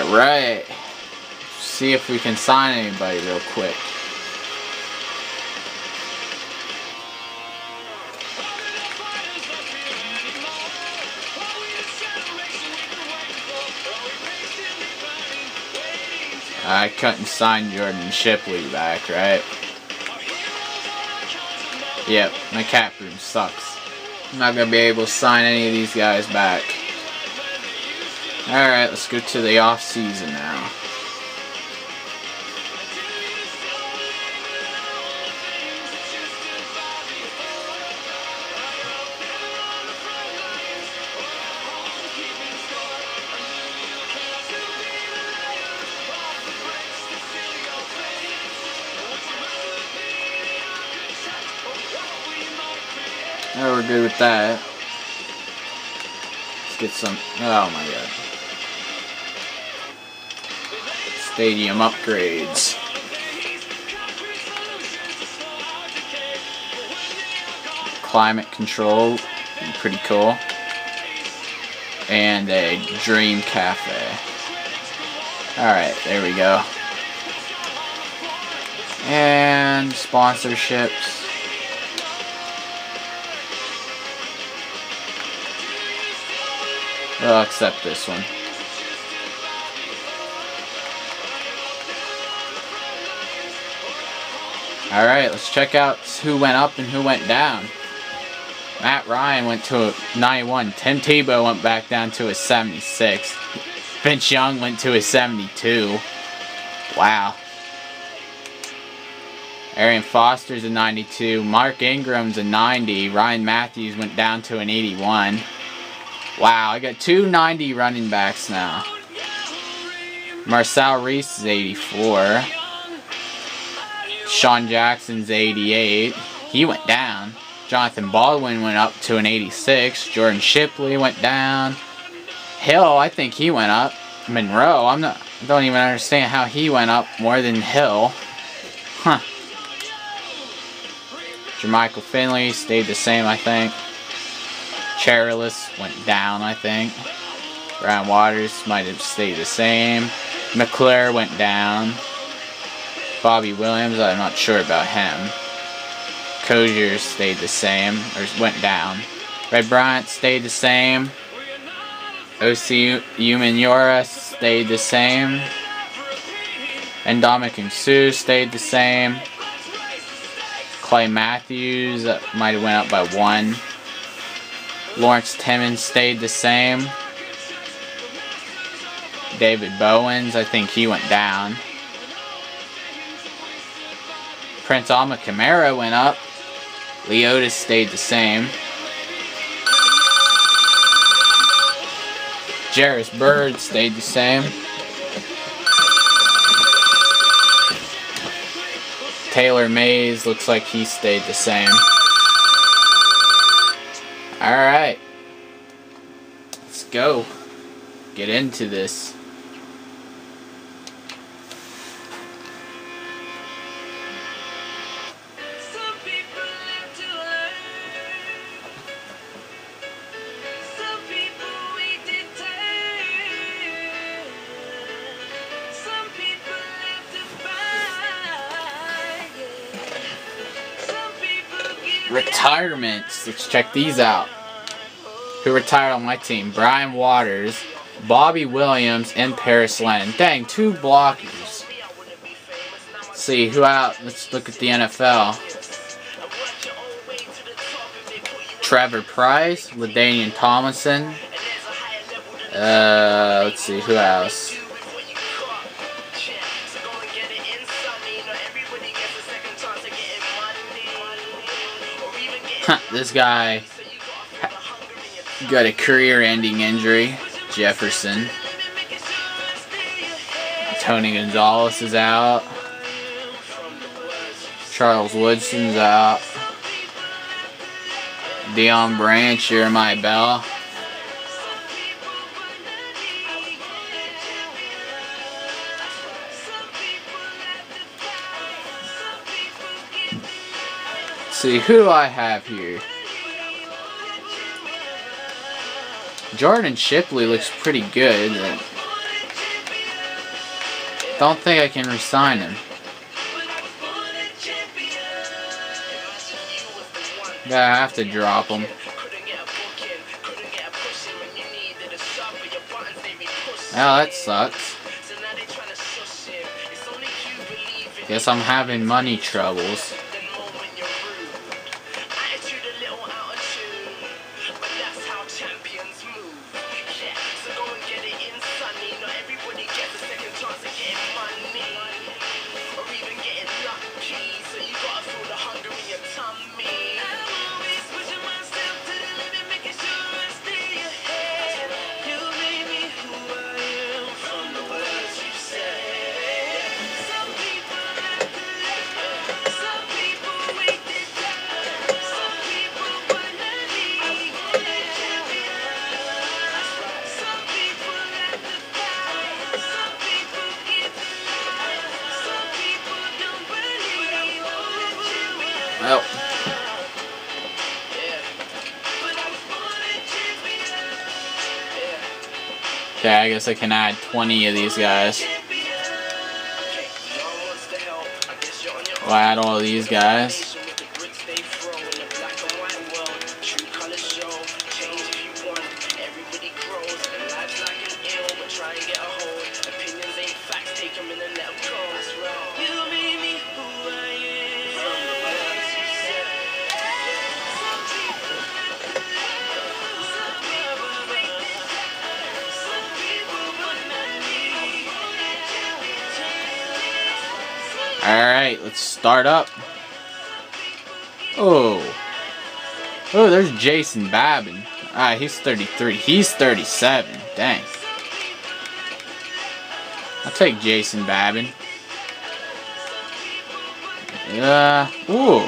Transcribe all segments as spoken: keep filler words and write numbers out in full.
Alright. See if we can sign anybody real quick. I couldn't sign Jordan Shipley back, right? Yep, my cap room sucks. I'm not gonna be able to sign any of these guys back. Alright, let's go to the off season now. Oh, we're good with that. Let's get some. Oh my god. Stadium upgrades. Climate control. Pretty cool. And a dream cafe. Alright, there we go. And sponsorships. I'll accept this one. Alright, let's check out who went up and who went down. Matt Ryan went to a ninety-one. Tim Tebow went back down to a seventy-six. Vince Young went to a seventy-two. Wow. Arian Foster's a ninety-two. Mark Ingram's a ninety. Ryan Matthews went down to an eighty-one. Wow, I got two ninety running backs now. Marcel Reese is eighty-four. Sean Jackson's eighty-eight. He went down. Jonathan Baldwin went up to an eighty-six. Jordan Shipley went down. Hill, I think he went up. Monroe, I'm not. I don't even understand how he went up more than Hill. Huh. Jermichael Finley stayed the same, I think. Chairless went down, I think. Brian Waters might have stayed the same. McClure went down. Bobby Williams, I'm not sure about him. Cozier stayed the same, or went down. Red Bryant stayed the same. O C Umenyiora stayed the same. Ndamukong Suh stayed the same. Clay Matthews uh, might have went up by one. Lawrence Timmons stayed the same. David Bowens, I think he went down. Prince Alma Kamara went up. Leotis stayed the same. Jarris Bird stayed the same. Taylor Mays looks like he stayed the same. Alright. Let's go. Get into this. Retirements. Let's check these out. Who retired on my team? Brian Waters, Bobby Williams, and Paris Lennon. Dang, two blockers. Let's see who out. Let's look at the N F L. Trevor Price, LaDainian Tomlinson. Uh, let's see who else. Huh, this guy got a career-ending injury. Jefferson. Tony Gonzalez is out. Charles Woodson's out. Deion Branch, Jeremiah Bell. See, who do I have here? Jordan Shipley looks pretty good. Don't think I can resign him. Yeah, I have to drop him. Oh, that sucks. Guess I'm having money troubles. Well. Okay, I guess I can add twenty of these guys. I'll add all these guys. Alright, let's start up. Oh. Oh, there's Jason Babin. Ah, he's thirty-three. He's thirty-seven. Dang. I'll take Jason Babin. Yeah. Ooh.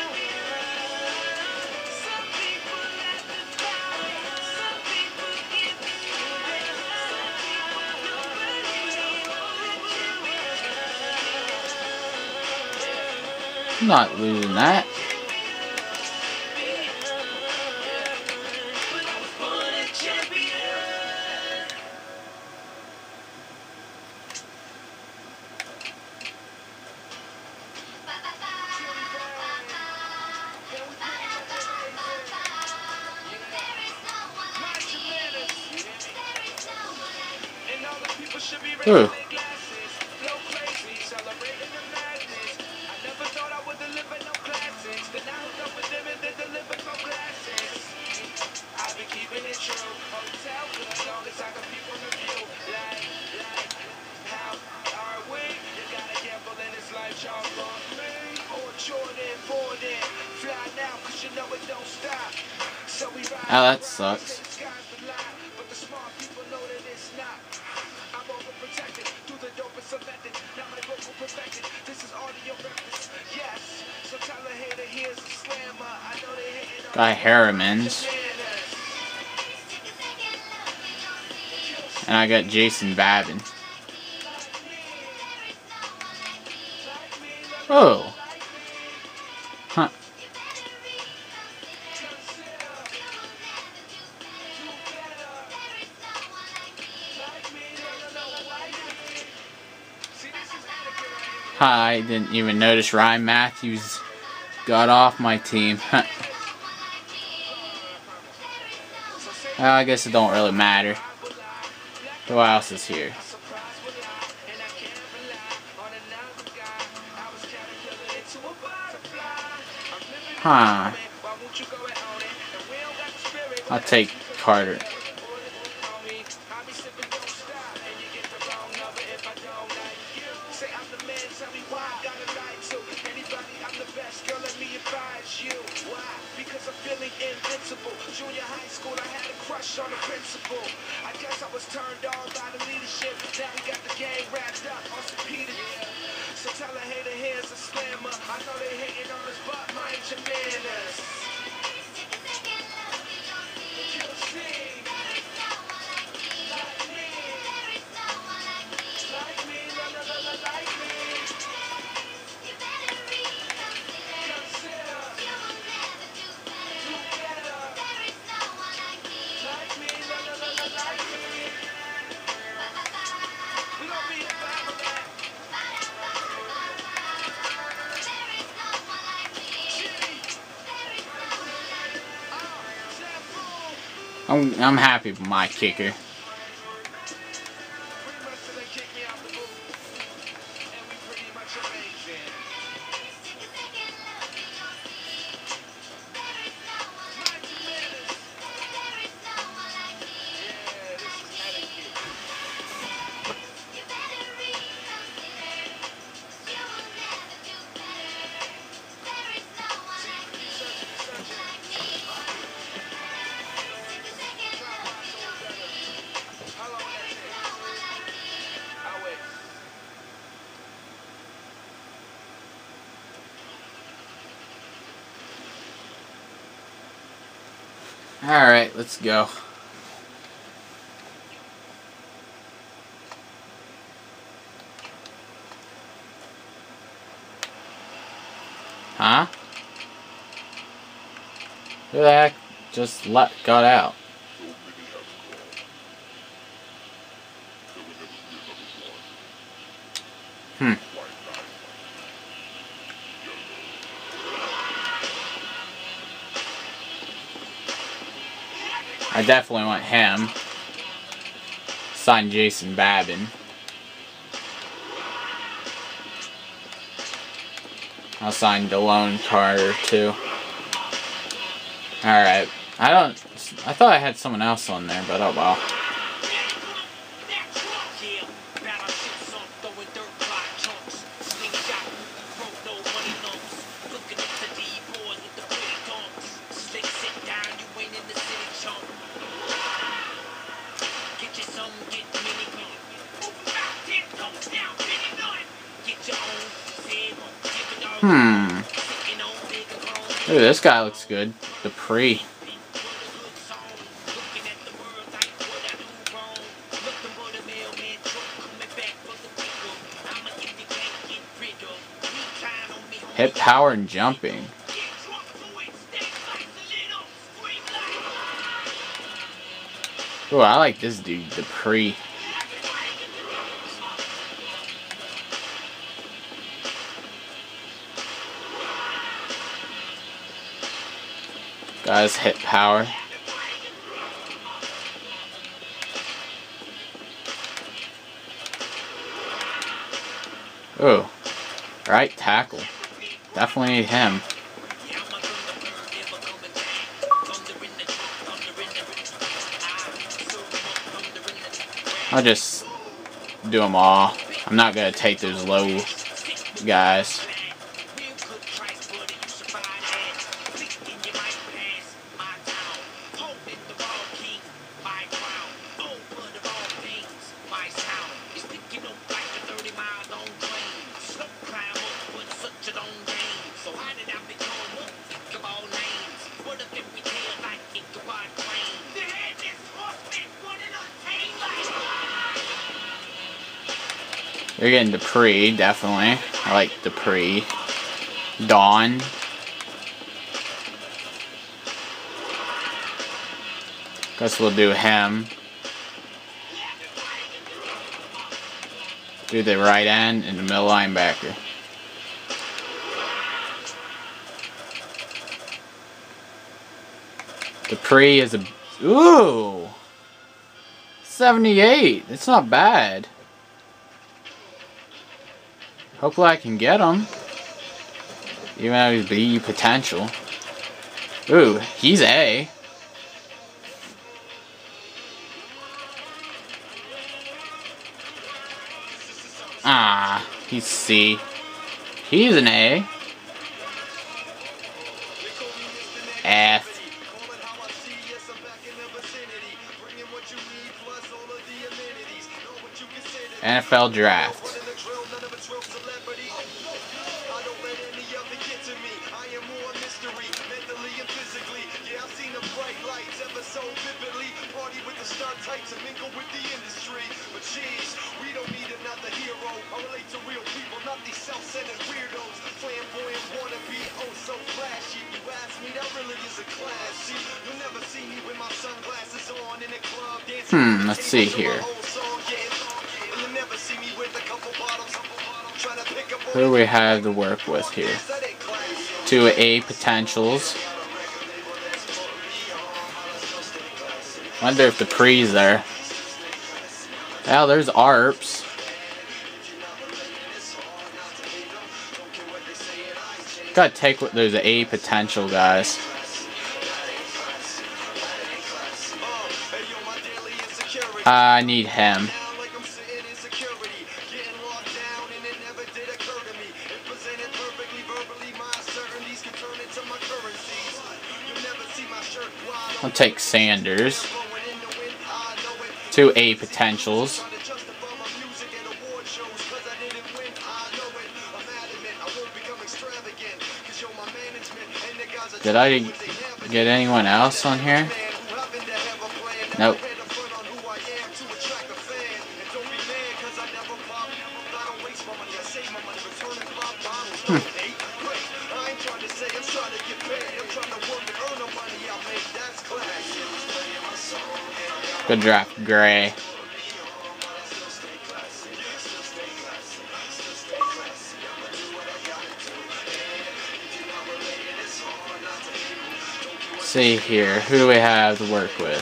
I'm not losing that. Ooh. Oh, that sucks. Guy Harriman's. And I got Jason Babin. Oh. Huh. I didn't even notice Ryan Matthews got off my team. Well, I guess it don't really matter. Who else is here? Huh. I'll take Carter. Junior high school, I had a crush on the principal. I guess I was turned on by the leadership. Now we got the gang wrapped up on some Peter. So tell a hater here's a slammer. I know they hating on us, but mind your manners. You'll see. Like me. Like me, la la la la, like me. I'm, I'm happy with my kicker. Alright, let's go. Huh? Who the heck just let got out? Hmm. I definitely want him. Sign Jason Babin. I'll sign Delone Carter too. Alright. I don't I thought I had someone else on there, but oh well. Hmm. Ooh, this guy looks good. Dupree. Hit power and jumping. Ooh, I like this dude, Dupree. Guys, hit power. Ooh, right tackle. Definitely need him. I'll just do them all. I'm not gonna take those low guys. You're getting Dupree, definitely. I like Dupree. Dawn. Guess we'll do him. Do the right end and the middle linebacker. Dupree is a... Ooh! seventy-eight. It's not bad. Hopefully I can get him. Even though he's B potential. Ooh, he's A. Ah, he's C. He's an A. F. N F L draft. Hmm, let's see here. Who do we have to work with here? Two A potentials. Wonder if the pre's there. Well, there's A R Ps. Gotta take what there's A potential, guys. I need him. I'll take Sanders. Two A potentials. Did I get anyone else on here? Nope. Hmm. Good draft, Gray. See here, who do we have to work with?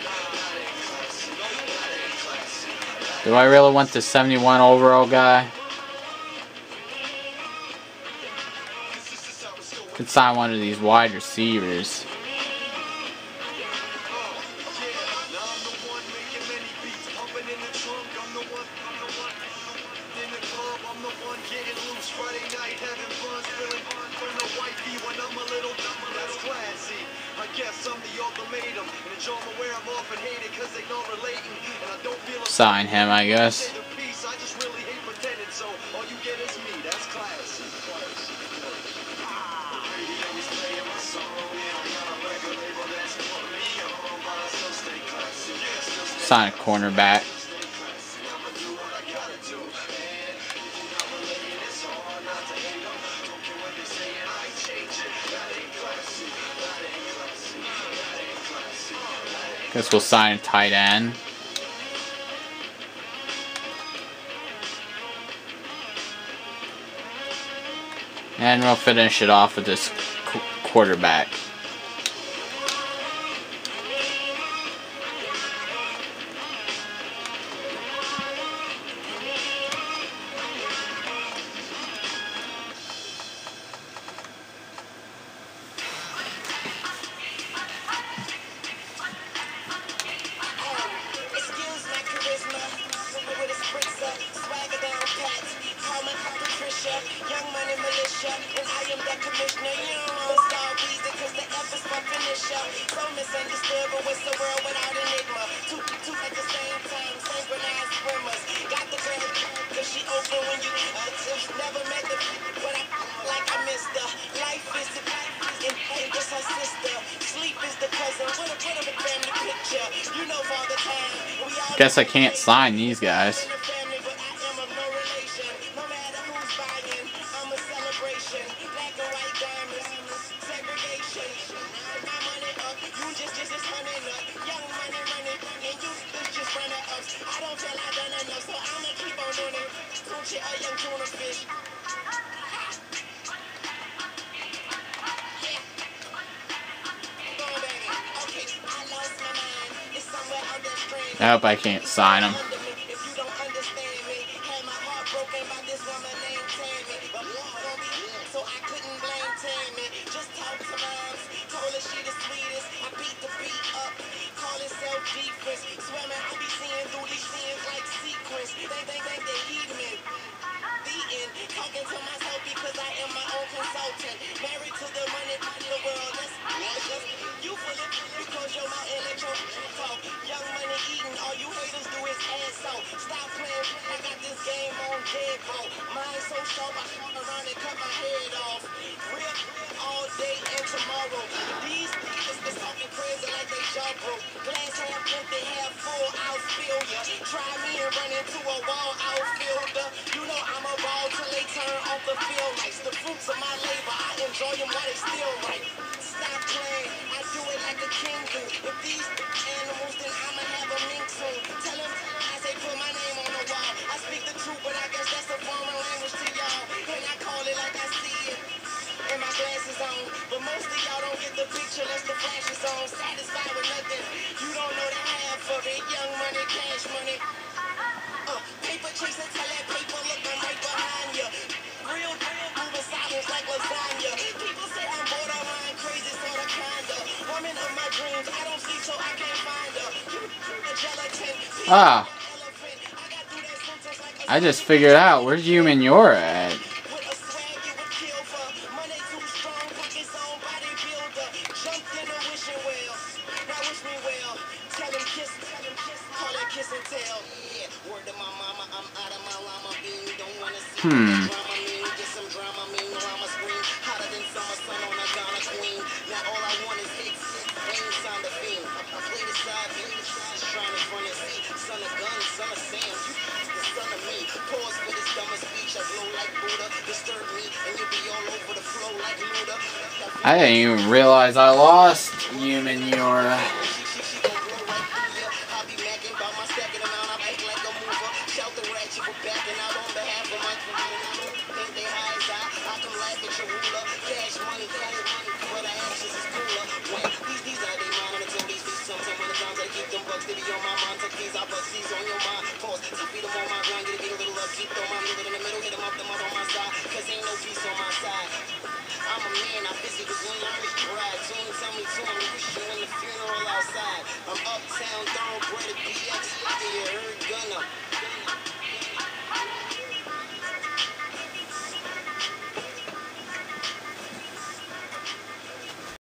Do I really want the seventy-one overall guy? Could sign one of these wide receivers. Sign him, I guess. Sign a cornerback. Guess we'll sign a tight end. And we'll finish it off with this qu quarterback. Guess I can't sign these guys. I hope I can't sign them. glasses on, but most of y'all don't get the picture unless the flash is on. Satisfied with nothing, you don't know the half of it. Young money, cash money. Uh, paper chaser, tell that paper, look, I'm right behind you. Real, real, moving silence like lasagna. People say I'm borderline crazy, sort of kinda. Woman of my dreams, I don't sleep, so I can't find her. A gelatin, Ah. I just figured out where's Human You're at. Hmm. I didn't even realize I lost Human You're. I'm a man, I visit with one learning ride. Soon tell me to, I'm wishing in the